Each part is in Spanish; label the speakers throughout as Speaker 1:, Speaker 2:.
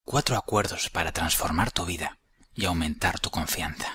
Speaker 1: 4 acuerdos para transformar tu vida y aumentar tu confianza.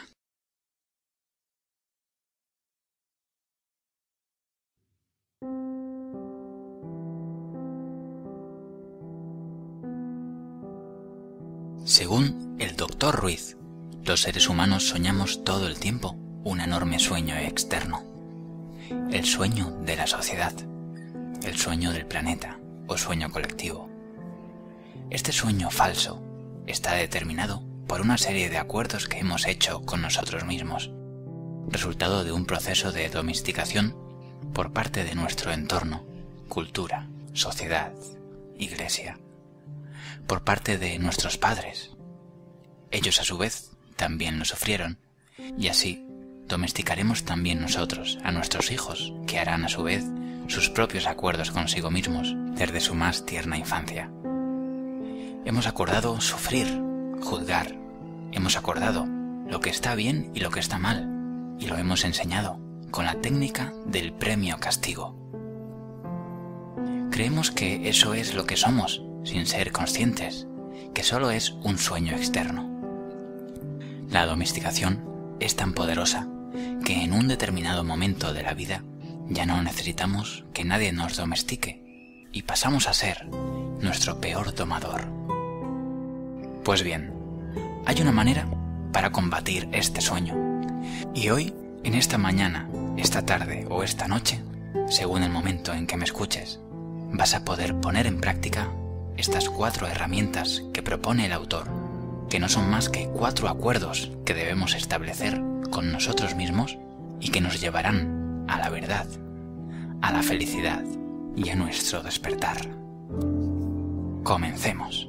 Speaker 1: Según el Dr. Ruiz, los seres humanos soñamos todo el tiempo un enorme sueño externo. El sueño de la sociedad, el sueño del planeta o sueño colectivo. Este sueño falso está determinado por una serie de acuerdos que hemos hecho con nosotros mismos, resultado de un proceso de domesticación por parte de nuestro entorno, cultura, sociedad, iglesia, por parte de nuestros padres. Ellos a su vez también lo sufrieron, y así domesticaremos también nosotros a nuestros hijos, que harán a su vez sus propios acuerdos consigo mismos desde su más tierna infancia. Hemos acordado sufrir, juzgar, hemos acordado lo que está bien y lo que está mal, y lo hemos enseñado con la técnica del premio-castigo. Creemos que eso es lo que somos, sin ser conscientes, que solo es un sueño externo. La domesticación es tan poderosa que en un determinado momento de la vida ya no necesitamos que nadie nos domestique y pasamos a ser nuestro peor domador. Pues bien, hay una manera para combatir este sueño, y hoy, en esta mañana, esta tarde o esta noche, según el momento en que me escuches, vas a poder poner en práctica estas 4 herramientas que propone el autor, que no son más que 4 acuerdos que debemos establecer con nosotros mismos y que nos llevarán a la verdad, a la felicidad y a nuestro despertar. Comencemos.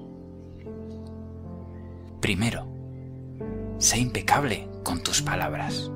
Speaker 1: Primero, sé impecable con tus palabras.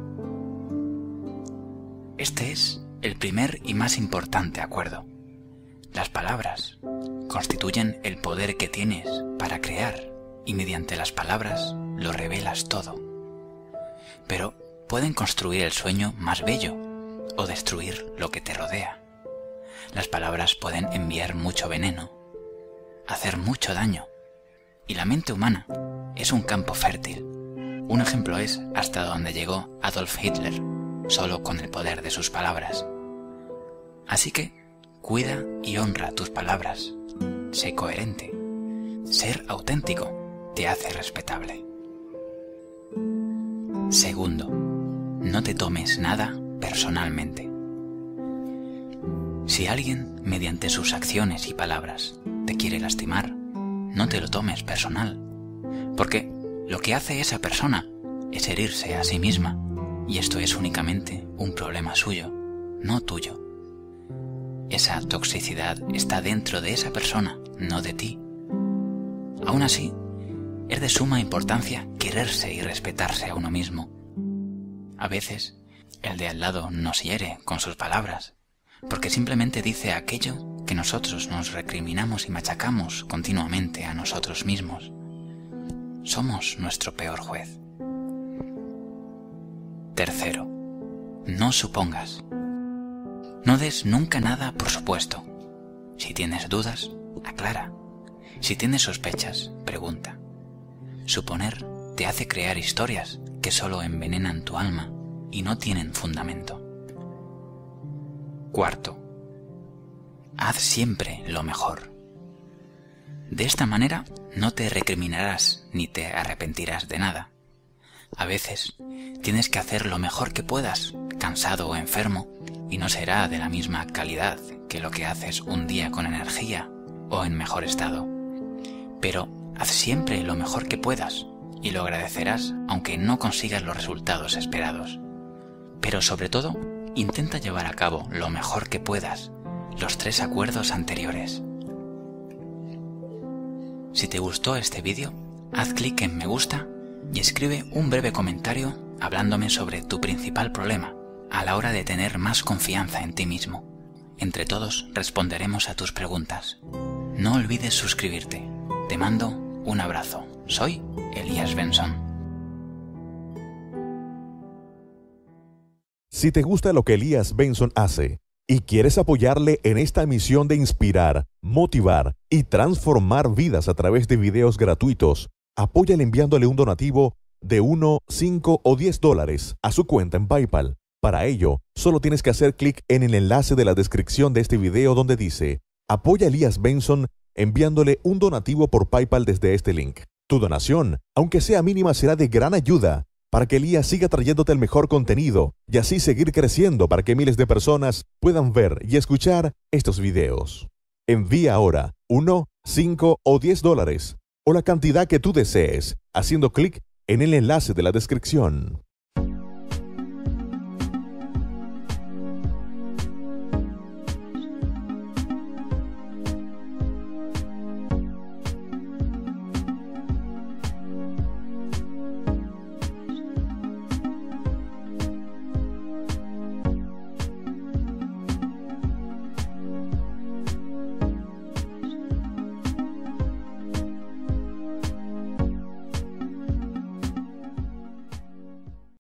Speaker 1: Este es el primer y más importante acuerdo. Las palabras constituyen el poder que tienes para crear, y mediante las palabras lo revelas todo. Pero pueden construir el sueño más bello o destruir lo que te rodea. Las palabras pueden enviar mucho veneno, hacer mucho daño, y la mente humana es un campo fértil. Un ejemplo es hasta donde llegó Adolf Hitler, solo con el poder de sus palabras. Así que cuida y honra tus palabras. Sé coherente. Ser auténtico te hace respetable. Segundo, no te tomes nada personalmente. Si alguien, mediante sus acciones y palabras, te quiere lastimar, no te lo tomes personal, porque lo que hace esa persona es herirse a sí misma, y esto es únicamente un problema suyo, no tuyo. Esa toxicidad está dentro de esa persona, no de ti. Aún así, es de suma importancia quererse y respetarse a uno mismo. A veces, el de al lado nos hiere con sus palabras, porque simplemente dice aquello que nosotros nos recriminamos y machacamos continuamente a nosotros mismos. Somos nuestro peor juez. Tercero, no supongas. No des nunca nada por supuesto. Si tienes dudas, aclara. Si tienes sospechas, pregunta. Suponer te hace crear historias que solo envenenan tu alma y no tienen fundamento. Cuarto, haz siempre lo mejor. De esta manera no te recriminarás ni te arrepentirás de nada. A veces tienes que hacer lo mejor que puedas, cansado o enfermo, y no será de la misma calidad que lo que haces un día con energía o en mejor estado. Pero haz siempre lo mejor que puedas y lo agradecerás aunque no consigas los resultados esperados. Pero sobre todo, intenta llevar a cabo lo mejor que puedas los 3 acuerdos anteriores. Si te gustó este vídeo, haz clic en me gusta y escribe un breve comentario hablándome sobre tu principal problema a la hora de tener más confianza en ti mismo. Entre todos responderemos a tus preguntas. No olvides suscribirte. Te mando un abrazo. Soy Elías Benson.
Speaker 2: Si te gusta lo que Elías Benson hace y quieres apoyarle en esta misión de inspirar, motivar y transformar vidas a través de videos gratuitos, apóyale enviándole un donativo de 1, 5 o 10 dólares a su cuenta en PayPal. Para ello, solo tienes que hacer clic en el enlace de la descripción de este video donde dice Apoya a Elías Benson enviándole un donativo por PayPal desde este link. Tu donación, aunque sea mínima, será de gran ayuda para que Elías siga trayéndote el mejor contenido y así seguir creciendo para que miles de personas puedan ver y escuchar estos videos. Envía ahora 1, 5 o 10 dólares o la cantidad que tú desees haciendo clic en el enlace de la descripción.